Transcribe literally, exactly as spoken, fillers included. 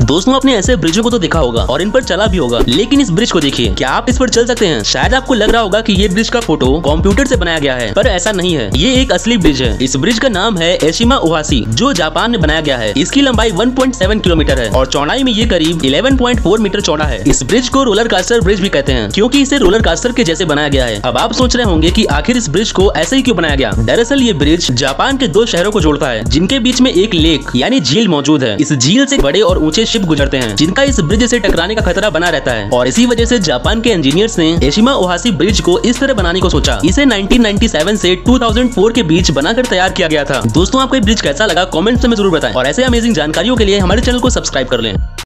दोस्तों आपने ऐसे ब्रिजों को तो देखा होगा और इन पर चला भी होगा, लेकिन इस ब्रिज को देखिए, क्या आप इस पर चल सकते हैं? शायद आपको लग रहा होगा कि ये ब्रिज का फोटो कंप्यूटर से बनाया गया है, पर ऐसा नहीं है। ये एक असली ब्रिज है। इस ब्रिज का नाम है एशिमा ओहाशी, जो जापान में बनाया गया है। इसकी लंबाई एक पॉइंट सात किलोमीटर है और चौड़ाई में ये करीब ग्यारह पॉइंट चार मीटर चौड़ा है। इस ब्रिज को रोलर कास्टर ब्रिज भी कहते हैं, क्योंकि इसे रोलर कास्टर के जैसे बनाया गया है। अब आप सोच रहे होंगे कि आखिर इस ब्रिज को ऐसे ही क्यों बनाया गया? दरअसल ये ब्रिज जापान के दो शहरों को जोड़ता है, जिनके बीच में एक लेक यानी झील मौजूद है। इस झील से बड़े और ऊंचे शिप गुजरते हैं, जिनका इस ब्रिज से टकराने का खतरा बना रहता है, और इसी वजह से जापान के इंजीनियर्स ने एशिमा ओहाशी ब्रिज को इस तरह बनाने को सोचा। इसे उन्नीस सौ सत्तानवे से दो हज़ार चार के बीच बनाकर तैयार किया गया था। दोस्तों आपको ये ब्रिज कैसा लगा कमेंट्स में जरूर बताएं, और ऐसे अमेजिंग जानकारियों के लिए हमारे चैनल को सब्सक्राइब कर लें।